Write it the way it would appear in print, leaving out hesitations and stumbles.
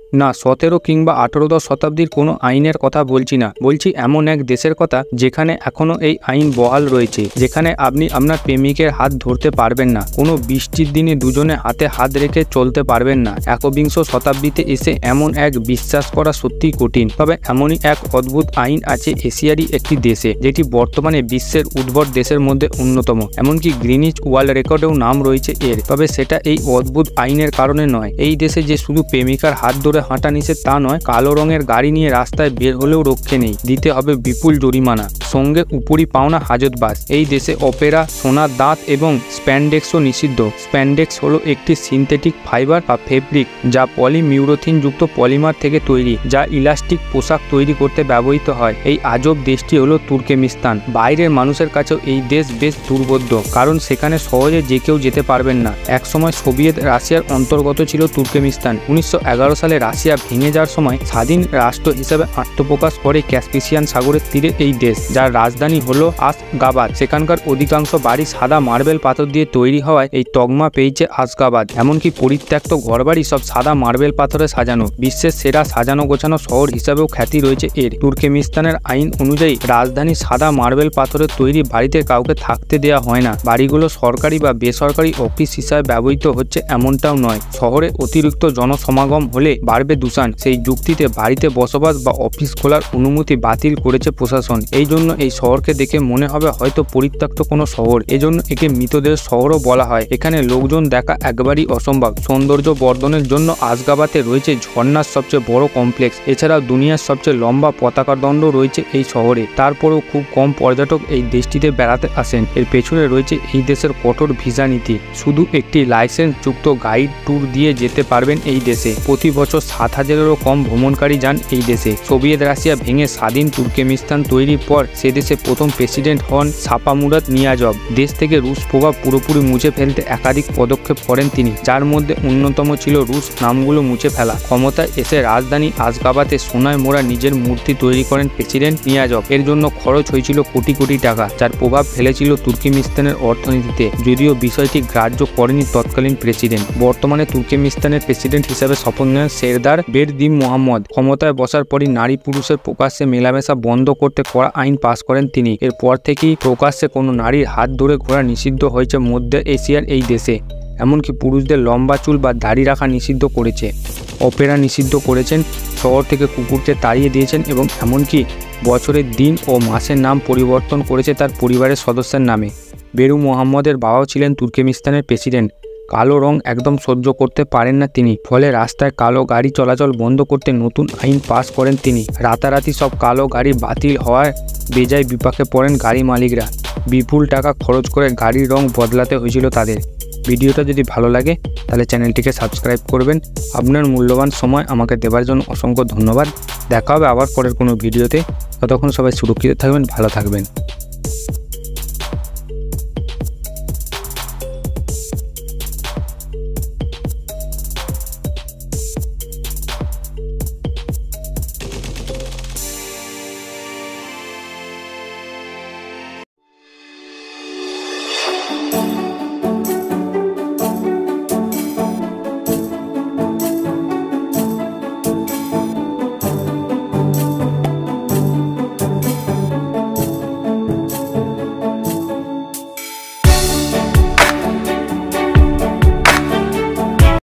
না 17 কিংবা 18 শতাব্দীর কোনো আইনের কথা বলছি না, বলছি এমন এক দেশের কথা যেখানে এখনো এই আইন বহাল রয়েছে, যেখানে আপনি আপনার প্রেমিকের হাত ধরতে পারবেন না, কোনো বৃষ্টির দিনে দুজনে হাতে হাত রেখে চলতে পারবেন না। একবিংশ শতাব্দীতে এসে এমন এক বিশ্বাস করা সত্যিই কঠিন। তবে এমনই এক অদ্ভুত আইন আছে এশিয়ারই একটি দেশে, যেটি বর্তমানে বিশ্বের উদ্ভট দেশের মধ্যে অন্যতম, এমনকি গ্রিনিচ ওয়ার্ল্ড রেকর্ডেও নাম রয়েছে এর। তবে সেটা এই অদ্ভুত আইনের কারণে নয়। এই দেশে যে শুধু প্রেমিকার হাত ধরে হাঁটা নিষেধ তা নয়, কালো রঙের গাড়ি নিয়ে রাস্তায় বের হলেও রক্ষে নেই, দিতে হবে বিপুল জরিমানা, সঙ্গে উপরি পাওনা হাজতবাস। এই দেশে অপেরা, সোনার দাঁত এবং স্প্যান্ডেক্সও নিষিদ্ধ। স্প্যান্ডেক্স হলো একটি সিনথেটিক ফাইবার বা ফেব্রিক যা পলিমিউরোথিন যুক্ত পলিমার থেকে তৈরি, যা ইলাস্টিক পোশাক তৈরি করতে ব্যবহৃত হয়। এই আজব দেশটি হলো তুর্কমেনিস্তান। বাইরের মানুষের কাছেও এই দেশ বেশ দুর্বোধ্য, কারণ সেখানে সহজে যে কেউ যেতে পারবেন না। একসময় সোভিয়েত রাশিয়ার অন্তর্গত ছিল তুর্কমেনিস্তান। 1911 সালে রাশিয়া ভেঙে যাওয়ার সময় স্বাধীন রাষ্ট্র হিসেবে আত্মপ্রকাশ করে ক্যাসপিসিয়ান সাগরের তীরে এই দেশ, যার রাজধানী হলো আশগাবাদ। সেখানকার অধিকাংশ বাড়ি সাদা মার্বেল পাথর দিয়ে তৈরি হওয়ায় এই তকমা পেয়েছে আশগাবাদ। এমনকি পরিত্যক্ত ঘরবাড়ি সব সাদা মার্বেল পাথরে সাজানো। বিশ্বের সেরা সাজানো গোছানো শহর হিসাবেও খ্যাতি রয়েছে এর। তুর্কমেনিস্তানের আইন অনুযায়ী রাজধানী সাদা মার্বেল পাথরের তৈরি বাড়িতে কাউকে থাকতে দেওয়া হয় না। বাড়িগুলো সরকারি বা বেসরকারি অফিস হিসাবে ব্যবহৃত হচ্ছে এমনটাও নয়। শহরে অতিরিক্ত জনসমাগম হলে বাড়বে দূষণ, সেই যুক্তিতে বাড়িতে বসবাস বা অফিস খোলার অনুমতি বাতিল করেছে প্রশাসন। এই জন্য এই শহরকে দেখে মনে হবে হয়তো পরিত্যক্ত কোনো শহর, এজন্য একে মৃতদের শহরও বলা হয়। এখানে লোকজন দেখা একবারই অসম্ভব। সৌন্দর্য বর্ধনের জন্য আশগাবাতে রয়েছে ঝর্ণার সবচেয়ে বড় কমপ্লেক্স। এছাড়াও দুনিয়ার সবচেয়ে লম্বা পতাকা দণ্ড রয়েছে এই শহরে। তারপরেও খুব কম পর্যটক এই দেশটিতে বেড়াতে আসেন। এর পেছনে রয়েছে এই দেশের কঠোর ভিসা নীতি। শুধু একটি লাইসেন্স যুক্ত গাইড ট্যুর দিয়ে যেতে পারবেন এই দেশে। প্রতি বছর 7,000-এরও কম ভ্রমণকারী যান এই দেশে। সোভিয়েত রাশিয়া ভেঙে স্বাধীন তুর্কমেনিস্তান তৈরির পর সে দেশে প্রথম প্রেসিডেন্ট হন সাপামুরাত নিয়াজভ। দেশ থেকে রুশ প্রভাব পুরোপুরি মুছে ফেলতে একাধিক পদক্ষেপ করেন তিনি, যার মধ্যে অন্যতম ছিল রুশ নামগুলো মুছে ফেলা। ক্ষমতায় এসে রাজধানী আশগাবাতে সোনায় মোড়া নিজের মূর্তি তৈরি করেন প্রেসিডেন্ট নিয়াজভ। এর জন্য খরচ হয়েছিল কোটি কোটি টাকা, যার প্রভাব ফেলেছিল তুর্কমেনিস্তানের অর্থনীতিতে, যদিও বিষয়টি গ্রাহ্য করেনি তৎকালীন প্রেসিডেন্ট। বর্তমানে তুর্কমেনিস্তানের প্রেসিডেন্ট হিসেবে শপথ নেন সেরদার বেরদিমুহাম্মদ। ক্ষমতায় বসার পরই নারী পুরুষের প্রকাশ্যে মেলামেশা বন্ধ করতে কড়া আইন পাশ করেন তিনি। এরপর থেকেই প্রকাশ্যে কোনো নারীর হাত ধরে ঘোরা নিষিদ্ধ হয়েছে মধ্য এশিয়ার এই দেশে। এমনকি পুরুষদের লম্বা চুল বা দাড়ি রাখা নিষিদ্ধ করেছে। অপেরা নিষিদ্ধ করেছেন, শহর থেকে কুকুরকে তাড়িয়ে দিয়েছেন এবং এমনকি বছরের দিন ও মাসের নাম পরিবর্তন করেছে তার পরিবারের সদস্যের নামে। বেরু মোহাম্মদের বাবাও ছিলেন তুর্কমেনিস্তানের প্রেসিডেন্ট। কালো রং একদম সহ্য করতে পারেন না তিনি, ফলে রাস্তায় কালো গাড়ি চলাচল বন্ধ করতে নতুন আইন পাস করেন তিনি। রাতারাতি সব কালো গাড়ি বাতিল হওয়ায় বেজায় বিপাকে পড়েন গাড়ি মালিকরা। বিপুল টাকা খরচ করে গাড়ির রং বদলাতে হয়েছিল তাদের। ভিডিওটা যদি ভালো লাগে তাহলে চ্যানেলটিকে সাবস্ক্রাইব করবেন। আপনার মূল্যবান সময় আমাকে দেওয়ার জন্য অসংখ্য ধন্যবাদ। দেখা হবে আবার পরের কোনো ভিডিওতে। ততক্ষণ সবাই সুরক্ষিত থাকবেন, ভালো থাকবেন।